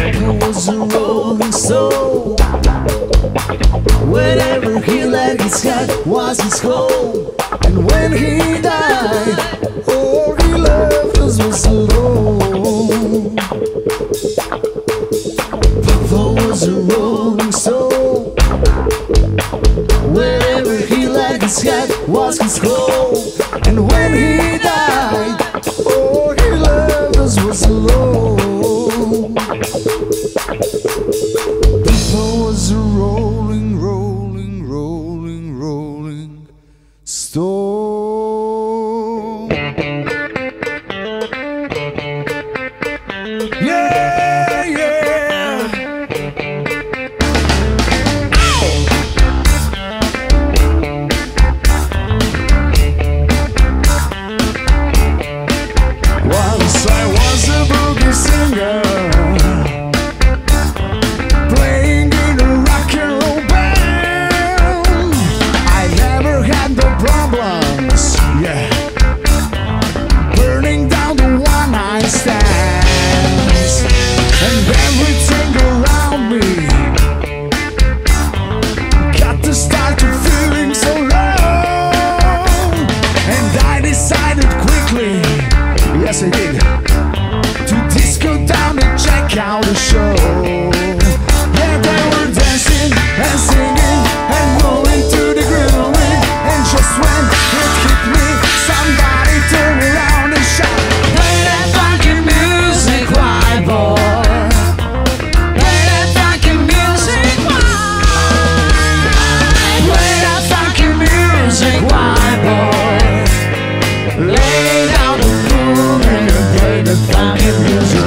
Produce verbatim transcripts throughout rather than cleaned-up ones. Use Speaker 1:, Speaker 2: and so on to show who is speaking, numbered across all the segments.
Speaker 1: Papa was a rolling stone. Whenever he let his head was his home. And when he died, all he left us was alone. Papa was a rolling stone. Wherever he let his head was his home. And when he died, all he left us was alone. Papa was a rolling, rolling, rolling, rolling stone. Yeah, yeah. Once I was a boogie singer, playing in a rock and roll band. I never had no problems, yeah, burning down the one night stands. And everything around me got to start to feeling so low. And I decided quickly, yes I did, to disco down and check out the show. Yeah, they were dancing and singing and rolling to the groove. And just when it hit me, somebody turned around and shout, "Play that funky music, white boy. Play that funky music, white. Play that funky music, white boy. Lay down the groove and you play the funky music."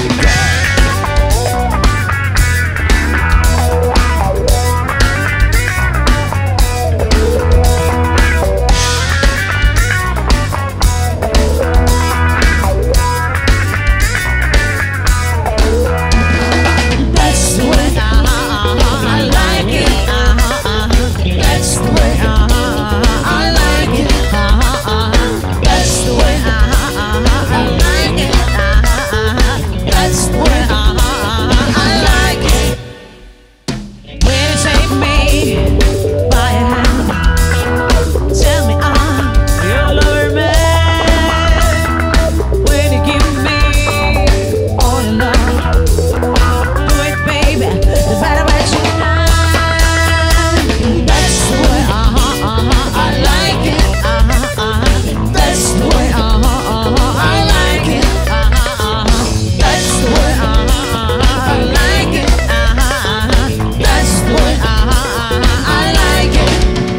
Speaker 1: That's the way I like it. That's the way I like it. That's the way I like it. That's the way I like it. When you take me by your hand, tell me I'm your lover man. When you give me all your love, do it, baby, no matter what you like. That's the way I like it. That's the way I like it. That's the way I like it. That's the way I like it.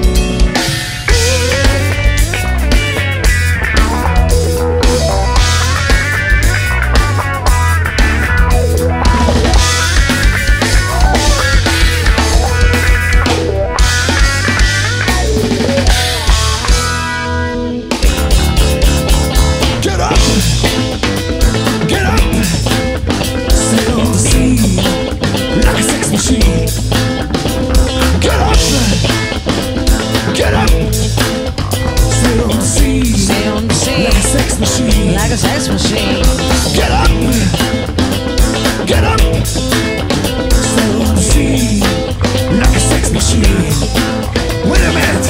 Speaker 1: Get up, get up, sit on the scene like a sex machine. Get up, get up, sit on the scene
Speaker 2: Stay on the scene
Speaker 1: like a sex machine.
Speaker 2: like a sex machine.
Speaker 1: Get up, get up, sit on the scene like a sex machine. Wait a minute,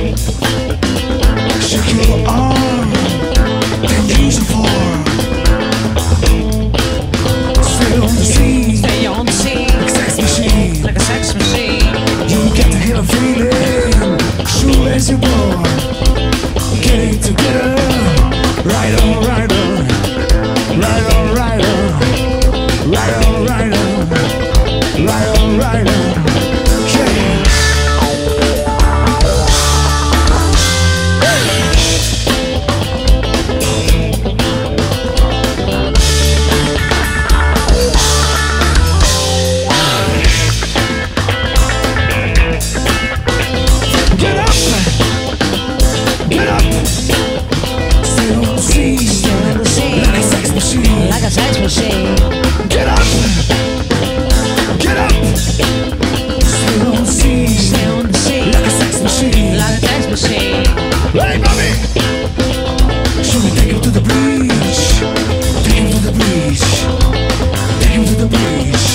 Speaker 1: shake your arm and use your form. Sit on the scene
Speaker 2: Stay on the scene
Speaker 1: like a sex machine.
Speaker 2: like a sex machine.
Speaker 1: You get to hear a feeling, sure as you're born. Getting together, right on, right on, right on, right on, right on, right on, right on, right on. Yeah. Get up, get up, sit on the scene,
Speaker 2: Stay on the scene
Speaker 1: like a sex machine.
Speaker 2: like a sex machine.
Speaker 1: Get up, get up, sit on the scene,
Speaker 2: Stay on the scene
Speaker 1: like a sex machine.
Speaker 2: like a sex machine.
Speaker 1: Hey, mommy, should we take him to the beach? Take him to the beach. Take him to the beach.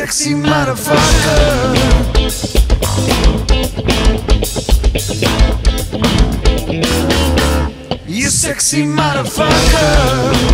Speaker 1: sexy motherfucker. You sexy motherfucker.